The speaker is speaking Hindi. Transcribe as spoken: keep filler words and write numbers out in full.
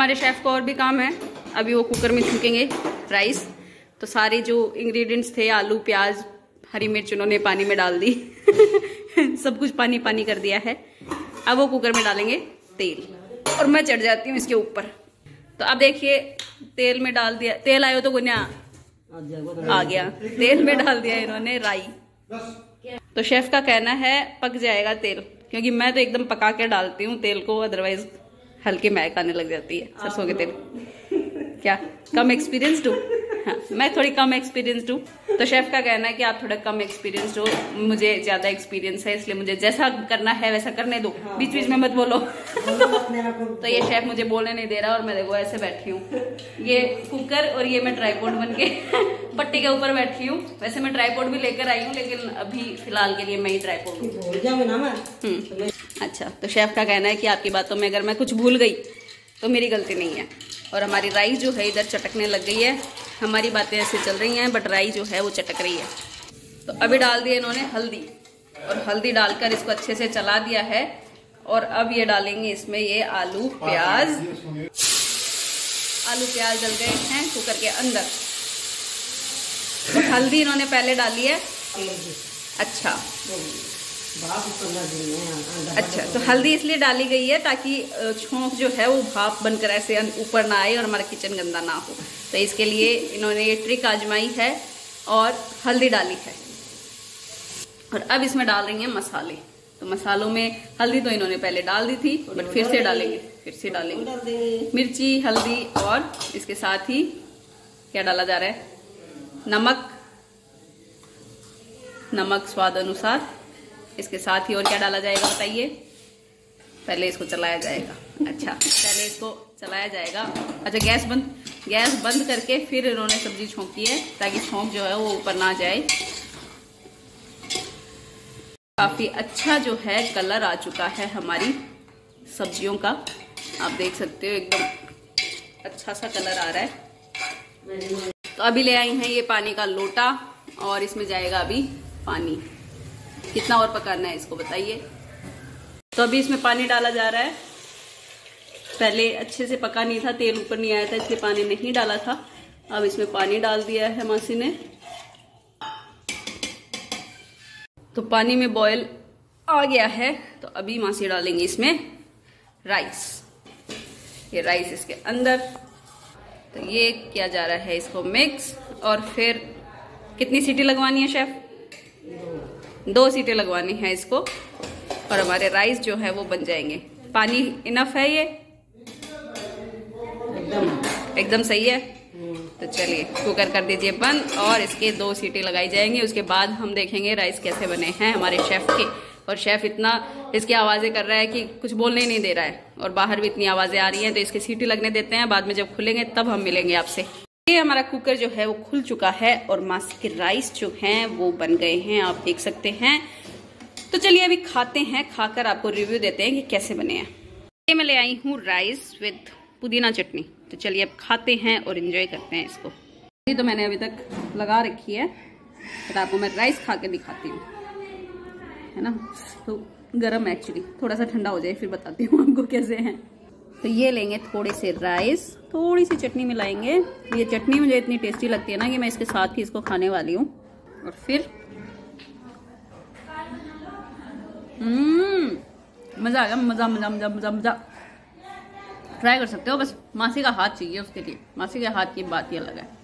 हमारे शेफ़ को और भी काम है। अभी वो कुकर में छूकेंगे राइस। तो सारे जो इंग्रेडिएंट्स थे, आलू, प्याज, हरी मिर्च, उन्होंने पानी में डाल दी सब कुछ पानी पानी कर दिया है। अब वो कुकर में डालेंगे तेल और मैं चढ़ जाती हूँ इसके ऊपर। तो अब देखिए तेल में डाल दिया, तेल आयो तो गुन्या आ गया, तेल में डाल दिया इन्होंने राई। तो शेफ का कहना है पक जाएगा तेल, क्योंकि मैं तो एकदम पका के डालती हूँ तेल को, अदरवाइज हल्की महक आने लग जाती है सरसों के तेल। क्या कम एक्सपीरियंस्ड हूँ? हाँ, मैं थोड़ी कम एक्सपीरियंस्ड हूँ। तो शेफ का कहना है कि आप थोड़ा कम एक्सपीरियंस्ड हो, मुझे ज्यादा एक्सपीरियंस है, इसलिए मुझे जैसा करना है वैसा करने दो, बीच बीच में मत बोलो तो ये शेफ मुझे बोलने नहीं दे रहा और मैं देखो ऐसे बैठी हूँ, ये कुकर और ये मैं ट्राइपॉड बन के पट्टी के ऊपर बैठी हूँ। वैसे मैं ट्राइपॉड भी लेकर आई हूँ, लेकिन अभी फिलहाल के लिए मैं ही ट्राइपॉड हूँ। अच्छा, तो शेफ का कहना है कि आपकी बातों में अगर मैं कुछ भूल गई तो मेरी गलती नहीं है। और हमारी राई जो है इधर चटकने लग गई है। हमारी बातें ऐसे चल रही हैं बट राई जो है वो चटक रही है। तो अभी डाल दिए इन्होंने हल्दी, और हल्दी डालकर इसको अच्छे से चला दिया है। और अब ये डालेंगे इसमें ये आलू प्याज। आलू प्याज डल गए हैं कुकर के अंदर। तो हल्दी इन्होंने पहले डाली है। अच्छा अच्छा, तो हल्दी इसलिए डाली गई है ताकि छोंक जो है वो भाप बनकर ऐसे ऊपर ना आए और हमारा किचन गंदा ना हो। तो इसके लिए इन्होंने ये ट्रिक आजमाई है और हल्दी डाली है। और अब इसमें डाल रही हैं मसाले। तो मसालों में हल्दी तो इन्होंने पहले डाल दी थी, बट फिर से डालेंगे फिर से डालेंगे मिर्ची, हल्दी, और इसके साथ ही क्या डाला जा रहा है, नमक, नमक स्वाद अनुसार। इसके साथ ही और क्या डाला जाएगा बताइए? पहले इसको चलाया जाएगा। अच्छा, पहले इसको चलाया जाएगा। अच्छा, गैस बंद गैस बंद करके फिर इन्होंने सब्जी छोंकी है ताकि छोंक जो है वो ऊपर ना जाए। काफी अच्छा जो है कलर आ चुका है हमारी सब्जियों का, आप देख सकते हो एकदम अच्छा सा कलर आ रहा है। तो अभी ले आई हैं ये पानी का लोटा और इसमें जाएगा अभी पानी। कितना और पकाना है इसको बताइए? तो अभी इसमें पानी डाला जा रहा है। पहले अच्छे से पका नहीं था, तेल ऊपर नहीं आया था, इसलिए पानी नहीं डाला था। अब इसमें पानी डाल दिया है मासी ने। तो पानी में बॉयल आ गया है। तो अभी मासी डालेंगे इसमें राइस। ये राइस इसके अंदर। तो ये किया जा रहा है इसको मिक्स। और फिर कितनी सीटी लगवानी है शेफ? दो सीटें लगवानी है इसको और हमारे राइस जो है वो बन जाएंगे। पानी इनफ है, ये एकदम एकदम सही है। तो चलिए कुकर कर दीजिए बंद और इसके दो सीटें लगाई जाएंगी। उसके बाद हम देखेंगे राइस कैसे बने हैं हमारे शेफ के। और शेफ इतना इसकी आवाजें कर रहा है कि कुछ बोलने ही नहीं दे रहा है, और बाहर भी इतनी आवाजें आ रही हैं। तो इसकी सीटी लगने देते हैं, बाद में जब खुलेंगे तब हम मिलेंगे आपसे। ये हमारा कुकर जो है वो खुल चुका है और मासी के राइस जो हैं वो बन गए हैं, आप देख सकते हैं। तो चलिए अभी खाते हैं, खाकर आपको रिव्यू देते हैं कि कैसे बने हैं। ये मैं ले आई हूँ राइस विद पुदीना चटनी। तो चलिए अब खाते हैं और एंजॉय करते हैं इसको। ये तो मैंने अभी तक लगा रखी है, तो आपको मैं राइस खा के दिखाती हूँ, है ना। तो गर्म एक्चुअली, थोड़ा सा ठंडा हो जाए फिर बताती हूँ आपको कैसे हैं। तो ये लेंगे थोड़े से राइस, थोड़ी सी चटनी मिलाएंगे। ये चटनी मुझे इतनी टेस्टी लगती है ना कि मैं इसके साथ ही इसको खाने वाली हूँ। और फिर हम्म मज़ा आ गया, मज़ा मज़ा मज़ा मज़ा मज़ा। ट्राई कर सकते हो, बस मासी का हाथ चाहिए उसके लिए। मासी के हाथ की बात ही अलग है।